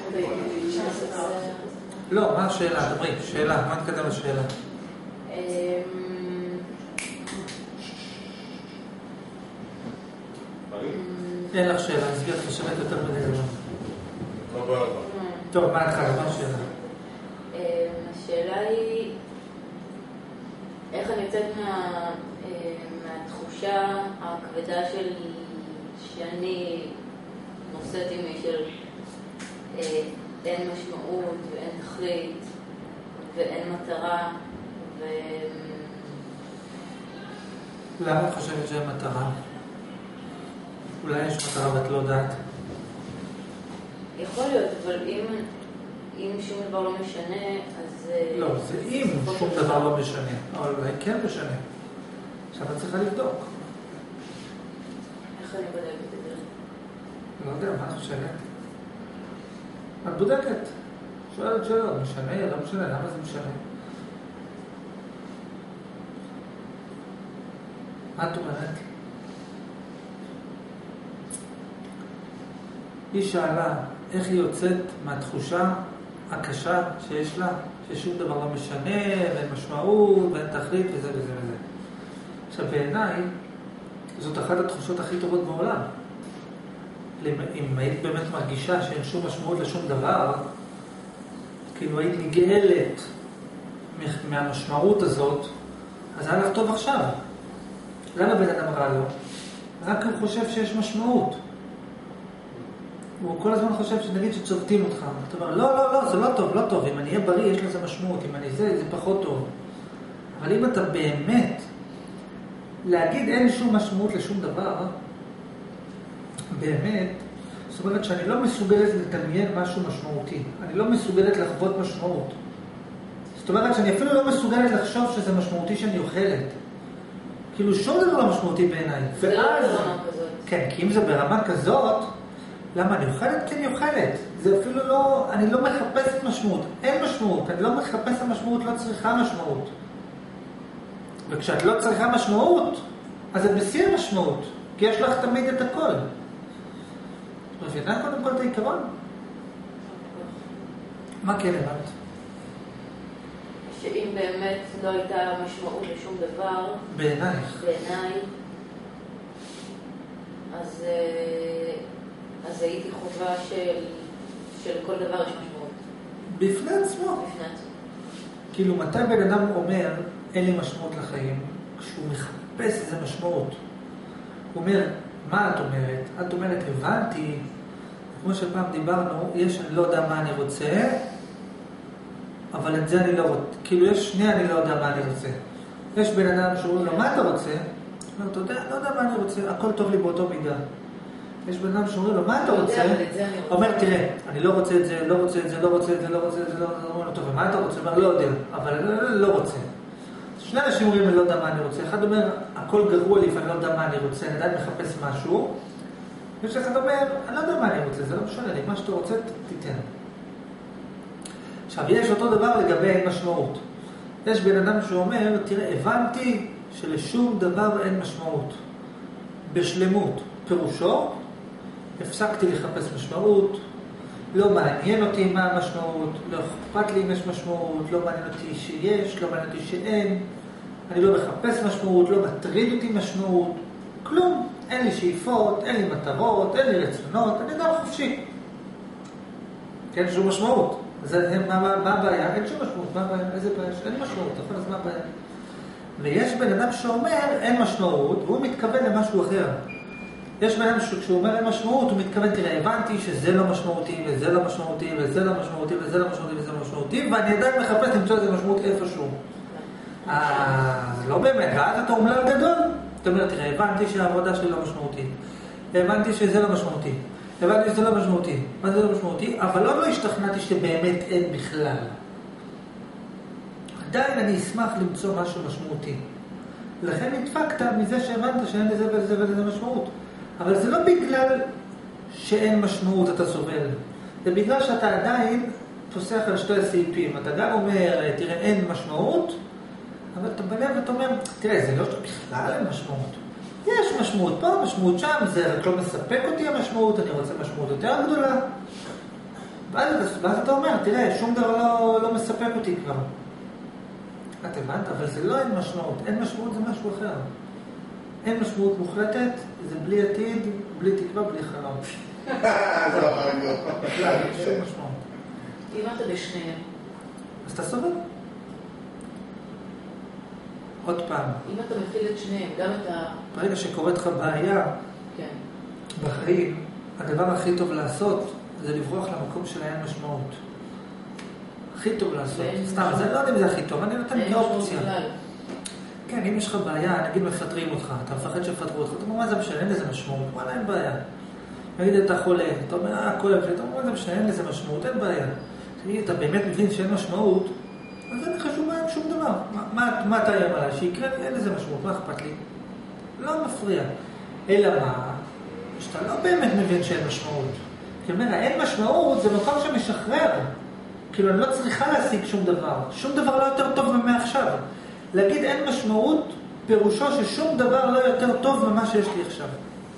לא, מה השאלה? דברי, שאלה, מה נתקדם לשאלה? אין לך שאלה, נסגר את השאלה יותר מדי גדול. לא בעיה. טוב, מה התחלה? מה השאלה? השאלה היא איך אני יוצאת מהתחושה הכבדה שאני נושאת עימי של אין משמעות ואין תכלית ואין מטרה למה את חושבת שאין מטרה? אולי יש מטרה ואת לא יודעת? יכול להיות, אבל אם שום דבר לא משנה, אז... לא, זה אם שום דבר לא משנה, אבל אולי כן משנה. עכשיו את צריכה לבדוק. איך אני בודקת את זה? לא יודע, מה את חושבת? את בודקת. שואלת שאלות, משנה, לא משנה, למה זה משנה? מה את אומרת? היא שאלה איך היא יוצאת מהתחושה הקשה שיש לה, ששום דבר לא משנה, ואין משמעות, ואין תכלית, וזה וזה וזה. עכשיו, בעיניי, זאת אחת התחושות הכי טובות בעולם. אם היית באמת מרגישה שאין שום משמעות לשום דבר, כאילו היית נגאלת מהמשמעות הזאת, אז היה לך טוב עכשיו. למה בן אדם רע לו? רק הוא חושב שיש משמעות. הוא כל הזמן חושב שנגיד שצובטים אותך. אתה אומר, לא, זה לא טוב, לא טוב. אם אני אהיה בריא, יש לזה משמעות. אם אני זה פחות טוב. אבל אם אתה באמת, להגיד אין שום משמעות לשום דבר, באמת, זאת אומרת שאני לא מסוגלת לדמיין משהו משמעותי. אני לא מסוגלת לחוות משמעות. זאת אומרת שאני אפילו לא מסוגלת לחשוב שזה משמעותי שאני אוכלת. כאילו שום דבר לא משמעותי בעיניי. זה לא ברמה כזאת. כן, כי אם זה ברמה כזאת, למה אני אוכלת? כי אני אוכלת. זה אפילו לא, אני לא מחפשת משמעות. אין משמעות. אני לא מחפשת משמעות, לא צריכה משמעות. וכשאת לא צריכה משמעות, אז את בסיר משמעות. כי יש לך תמיד את הכל. מבינה קודם כל את העיקרון? מה כן הבנת? שאם באמת לא הייתה משמעות לשום דבר, בעינייך. אז הייתי חובה שלכל דבר יש משמעות. בפני עצמו. כאילו מתי בן אדם אומר אין לי משמעות לחיים, כשהוא מחפש איזה משמעות. הוא אומר, מה את אומרת? את אומרת, הבנתי, כמו שפעם דיברנו, יש אני לא יודע מה אני רוצה, אבל את זה אני לא רוצה. כאילו יש שני אני לא יודע מה אני רוצה. יש בן אדם שאומר לו, מה אתה רוצה? הוא אומר, אתה יודע, לא יודע מה אני רוצה, הכל טוב לי באותו מידה. יש בן אדם שאומר לו, מה אתה רוצה? הוא אומר, תראה, אני לא רוצה את זה, לא רוצה את זה, לא רוצה את זה, לא רוצה את זה, לא רוצה את זה, לא רוצה את זה, ומה אתה רוצה? הוא אומר, לא יודע, אבל לא רוצה. שני אנשים אומרים, אני לא יודע מה אני רוצה. אחד אומר, הכל גרוע לי ואני לא יודע מה אני רוצה, אני עדיין מחפש משהו. ויש אחד אומר, אני לא יודע מה אני רוצה, זה לא משנה לי, מה שאתה רוצה, תיתן. עכשיו, יש אותו דבר לגבי אין משמעות. יש בן אדם שאומר, תראה, הבנתי שלשום דבר אין משמעות. בשלמות. פירושו, הפסקתי לחפש משמעות, לא מעניין אותי מה המשמעות, לא אכפת לי אם יש משמעות, לא מעניין אותי שיש, לא מעניין אותי שאין, אני לא מחפש משמעות, לא מטריד אותי משמעות, כלום, אין לי שאיפות, אין לי מטרות, אין לי רצונות, אני אדם חופשי. כן, שום משמעות. אז מה הבעיה? אין שום משמעות, מה הבעיה? איזה בעיה? אין משמעות, נכון? אז מה הבעיה? ויש בן אדם שאומר אין משמעות, והוא מתכוון למשהו אחר. יש בן אדם שכשהוא אומר אין משמעות, הוא מתכוון, תראה, הבנתי שזה לא משמעותי, וזה לא משמעותי, וזה לא משמעותי, וזה לא משמעותי, וזה לא משמעותי, ואני עדיין מחפש למצוא איזה משמעות איפשהו. זה לא באמת, ואז אתה אומלל גדול. זאת אומרת, תראה, הבנתי שהעבודה שלי לא משמעותית. הבנתי שזה לא משמעותי. הבנתי שזה לא משמעותי. מה זה לא משמעותי? אבל עוד לא השתכנעתי שבאמת אין בכלל. עדיין אני אשמח למצוא משהו משמעותי. לכן נדפקת מזה שהבנת שאין לזה ולזה ולזה משמעות. אבל זה לא בגלל שאין משמעות אתה סובל. זה בגלל שאתה עדיין פוסח על שתי הסעיפים. אתה גם אומר, תראה, אין משמעות, אבל אתה בלב ואתה אומר, תראה, זה לא בכלל אין משמעות. יש משמעות פה, משמעות שם, זה רק לא מספק אותי המשמעות, אני רוצה משמעות יותר גדולה. ואז אתה אומר, תראה, שום דבר לא מספק אותי כבר. את הבנת? אבל זה לא אין משמעות. אין משמעות זה משהו אחר. אין משמעות מוחלטת, זה בלי עתיד, בלי תקווה, בלי חלום. זה לא חלום. בכלל, שום משמעות. אם אתה בשניהם. אז אתה סובל. עוד פעם. אם אתה מפעיל את שניהם, גם את ה... ברגע שקורית לך בעיה בחיים, הדבר הכי טוב לעשות זה לברוח למקום של אין משמעות. הכי טוב לעשות. סתם, זה לא יודע אם זה הכי טוב, אני נותן כאופציה. כן, אם יש לך בעיה, נגיד מפטרים אותך, אתה מפחד שיפטרו אותך, אתה אומר, מה זה משנה, אין לזה משמעות, וואלה, אין בעיה. נגיד אתה חולה, אתה אומר, כואב לי, אתה אומר, מה זה משנה, אין לזה משמעות, אין בעיה. תגיד, אתה באמת מבין שאין משמעות, אז אין לך שום דבר. מה אתה איים עליי? שיקרה לי, אין לזה משמעות, מה אכפת לי? לא מפריע. אלא מה? שאתה לא באמת מבין שאין משמעות. כי אומר, אין משמעות, זה מקום שמשחרר. כאילו, אני לא צריכה להשיג שום דבר. שום דבר לא יותר טוב ממעכשיו. להגיד אין משמעות, פירושו ששום דבר לא יותר טוב ממה שיש לי עכשיו.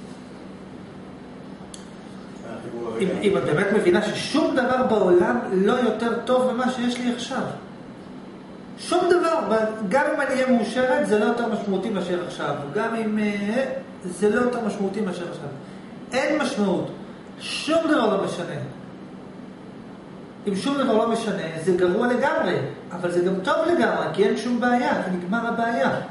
אם את באמת מבינה ששום דבר בעולם לא יותר טוב ממה שיש לי עכשיו. שום דבר, גם אם אני אהיה מאושרת, זה לא יותר משמעותי מאשר עכשיו. גם אם זה לא יותר משמעותי מאשר עכשיו. אין משמעות. שום דבר לא משנה. אם שום דבר לא משנה, זה גרוע לגמרי. אבל זה גם טוב לגמרי, כי אין שום בעיה, כי נגמר הבעיה. אבל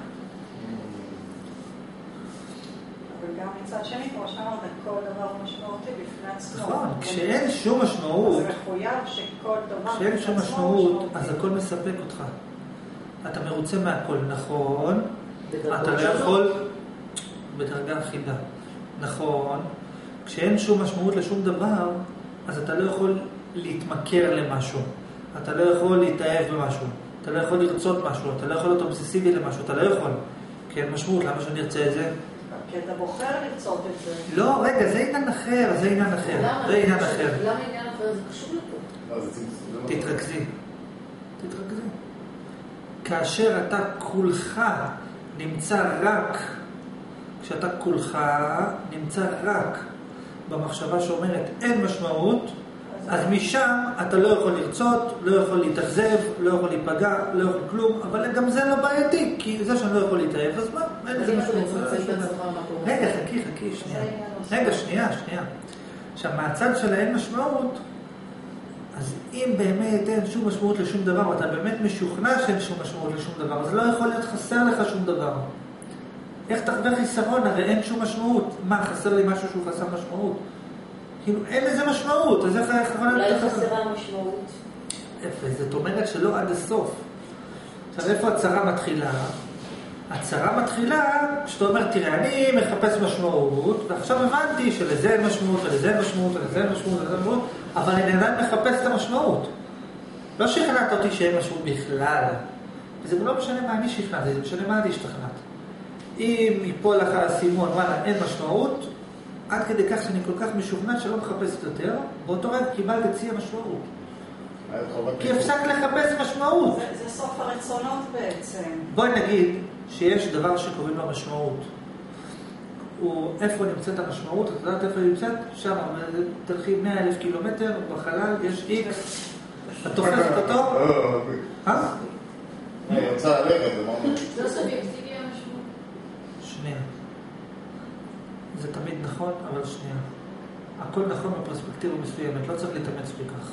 גם מצד שני, כמו שאמרת, כל דבר משמעותי בפני עצמו. נכון, כשאין שום משמעות, זה מחויב שכל דבר כשאין שום משמעות, אז הכל מספק אותך. אתה מרוצה מהכל, נכון, אתה לא יכול בדרגה אחידה. נכון, כשאין שום משמעות לשום דבר, אז אתה לא יכול להתמכר למשהו. אתה לא יכול להתאהב במשהו. אתה לא יכול לרצות משהו. אתה לא יכול להיות אובססיבי למשהו. אתה לא יכול. כי אין משמעות. למה שאני ארצה את זה? כי אתה בוחר לרצות את זה. לא, רגע, זה עניין אחר. זה עניין אחר. זה עניין אחר. למה עניין אחר? זה קשור לפה. תתרכזי. תתרכזי. כאשר אתה כולך נמצא רק, כשאתה כולך נמצא רק במחשבה שאומרת אין משמעות, אז משם אתה לא יכול לרצות, לא יכול להתאכזב, לא יכול להיפגע, לא יכול כלום, אבל גם זה לא בעייתי, כי זה שאני לא יכול להתאהב, אז מה? אין לזה משמעות. רגע, חכי, שנייה. רגע, שנייה. עכשיו, מהצד של האין משמעות, אז אם באמת אין שום משמעות לשום דבר, ואתה באמת משוכנע שאין שום משמעות לשום דבר, אז לא יכול להיות חסר לך שום דבר. איך תחווה חיסרון? הרי אין שום משמעות. מה, חסר לי משהו שהוא חסר משמעות? כאילו, אין לזה משמעות, אז איך חווה... אולי חסרה משמעות? זאת אומרת שלא עד הסוף. עכשיו, איפה הצרה מתחילה? הצרה מתחילה כשאתה אומר, תראה, אני מחפש משמעות, ועכשיו הבנתי שלזה אין משמעות, ולזה אין משמעות, ולזה אין משמעות, ולזה אין משמעות, אבל אני עדיין מחפש את המשמעות. לא שכנעת אותי שאין משמעות בכלל. וזה לא משנה מה אני שכנעתי, זה משנה מה אני השתכנעת. אם ייפול לך הסימון, וואלה, אין משמעות, עד כדי כך שאני כל כך משוכנע שלא מחפשת יותר, באותו רגע קיבלת את צי המשמעות. כי הפסק לחפש משמעות. זה סוף הרצונות בעצם. בואי נגיד שיש דבר שקוראים לו משמעות. איפה נמצאת המשמעות? את יודעת איפה נמצאת? שם, תלכי 100,000 קילומטר בחלל, יש איקס. את תופסת אותו? אני רוצה ללכת, זה מה אומר? זה סובייקטיבי המשמעות. שנייה. זה תמיד נכון, אבל שנייה. הכל נכון בפרספקטיבה מסוימת, לא צריך להתאמץ בכך.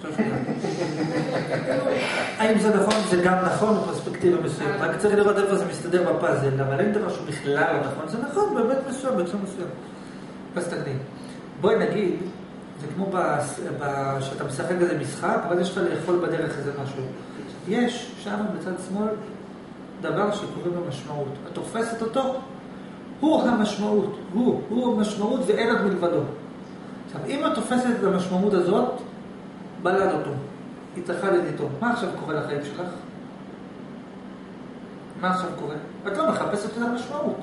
האם זה נכון? זה גם נכון בפרספקטיבה מסוימת. רק צריך לראות איפה זה מסתדר בפאזל, אבל אין דבר שהוא בכלל לא נכון. זה נכון, באמת מסוים, בקשום מסוים. אז תקדים. בואי נגיד, זה כמו שאתה משחק איזה משחק, אבל יש לך לאכול בדרך איזה משהו. יש שם בצד שמאל דבר שקוראים לו משמעות. את תופסת אותו? הוא המשמעות. הוא המשמעות ואין עוד מלבדו. עכשיו, אם את תופסת את המשמעות הזאת, בלד אותו, התאחדת איתו. מה עכשיו קורה לחיים שלך? מה עכשיו קורה? את לא מחפשת את המשמעות.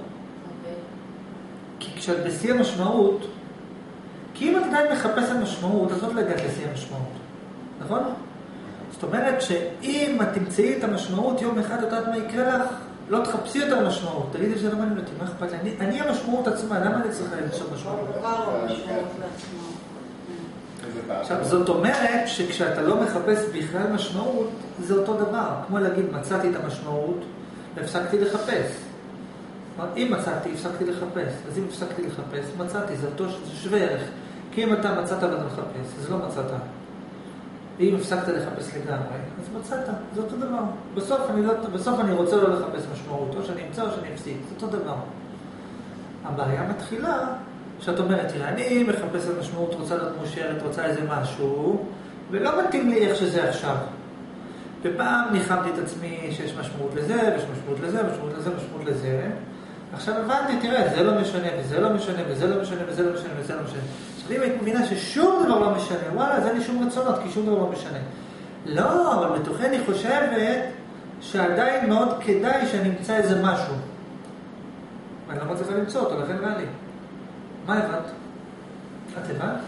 כי כשאת בשיא המשמעות, כי אם את עדיין מחפשת משמעות, אז לא הגעת לשיא המשמעות. נכון? זאת אומרת שאם את תמצאי את המשמעות יום אחד, יודעת מה יקרה לך? לא תחפשי יותר משמעות. תגידי שזה לא מעניין אותי, מה אכפת לי? אני המשמעות עצמה, למה אני צריכה למצוא משמעות? דבר לא משמעות לעצמו. עכשיו, זאת אומרת שכשאתה לא מחפש בכלל משמעות, זה אותו דבר. כמו להגיד, מצאתי את המשמעות והפסקתי לחפש. אם מצאתי, הפסקתי לחפש. אז אם הפסקתי לחפש, מצאתי, זה שווה ערך. כי אם אתה מצאת ואתה מחפש, אז לא מצאת. אם הפסקת לחפש לגמרי, אז מצאת, זה אותו דבר. בסוף אני רוצה לא לחפש משמעות, או שאני אמצא או שאני אפסיק, זה אותו דבר. הבעיה מתחילה, שאת אומרת, תראה, אני מחפש את משמעות, רוצה להיות מושרת, רוצה איזה משהו, ולא מתאים לי איך שזה עכשיו. ופעם ניחמתי את עצמי שיש משמעות לזה, ויש משמעות לזה, משמעות לזה, משמעות לזה. עכשיו הבנתי, תראה, זה לא משנה, וזה לא משנה, וזה לא משנה, וזה לא משנה, וזה לא משנה. עכשיו אם היית מבינה ששום דבר לא משנה, וואלה, זה אין לי שום רצונות, כי שום דבר לא משנה. לא, אבל בתוכי אני חושבת שעדיין מאוד כדאי שאני אמצא איזה משהו. אני לא מצליחה למצוא אותו, לכן רע לי. מה הבנת? את הבנת?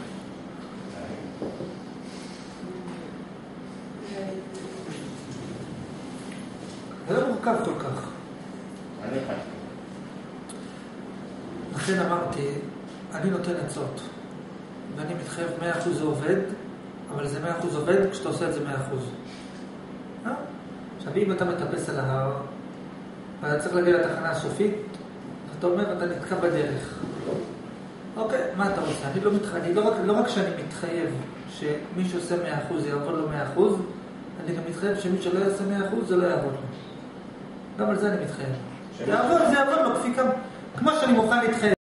זה לא מורכב כל כך. אני חושב. לכן אמרתי, אני נותן עצות, ואני מתחייב 100% זה עובד, אבל זה 100% עובד כשאתה עושה את זה 100%. עכשיו, אם אתה מטפס על ההר, ואתה צריך להגיע לתחנה הסופית, אתה אומר, אתה נתקע בדרך. אוקיי, מה אתה רוצה? לא רק שאני מתחייב שמי שעושה 100% זה יעבוד לו 100%, אני גם מתחייב שמי שלא יעשה 100% זה לא יעבוד לו. גם על זה אני מתחייב. יעבוד, זה יעבוד לו, כמו שאני מוכן להתחייב.